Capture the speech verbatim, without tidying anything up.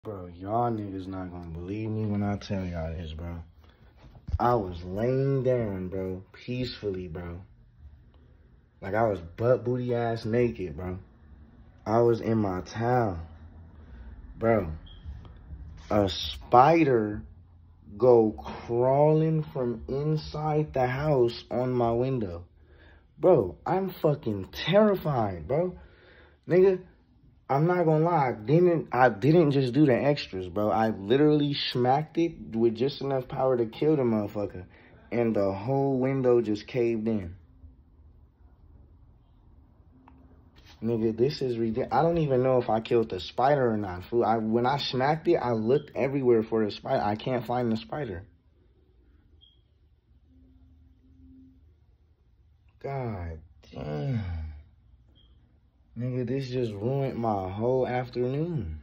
Bro, y'all niggas not gonna believe me when I tell y'all this, bro. I was laying down, bro, peacefully, bro. Like I was butt booty ass naked, bro. I was in my towel. Bro, a spider go crawling from inside the house on my window. Bro, I'm fucking terrified, bro. Nigga, I'm not gonna lie, I didn't, I didn't just do the extras, bro. I literally smacked it with just enough power to kill the motherfucker. And the whole window just caved in. Nigga, this is ridiculous. I don't even know if I killed the spider or not, fool. I, when I smacked it, I looked everywhere for the spider. I can't find the spider. God damn. Nigga, this just ruined my whole afternoon.